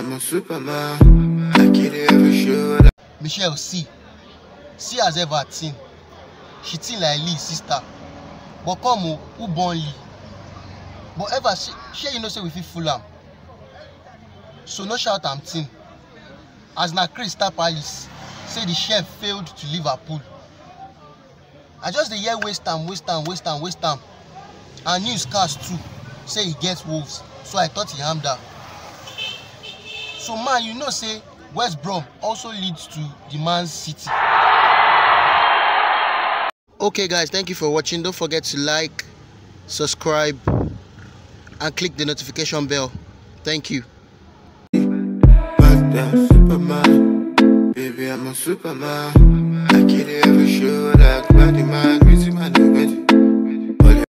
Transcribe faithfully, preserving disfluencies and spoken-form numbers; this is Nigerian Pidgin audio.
I'm a superman. I get it every show. Michelle, see. See as ever teen. She teen like Lee sister. But come on, who born Lee? But ever she, she you know say we fit fool am. So no shout am teen. As na Crystal Palace say the chef failed to Liverpool. I just dey hear waste time, waste time, waste time, waste time. And newscast too say he gets Wolves. So I thought he harmed her. So man, you know say West Brom also leads to the Man City. Okay guys, thank you for watching. Don't forget to like, subscribe and click the notification bell. Thank you. Superman, baby, I'm a superman. I get it every show like body man, crazy man,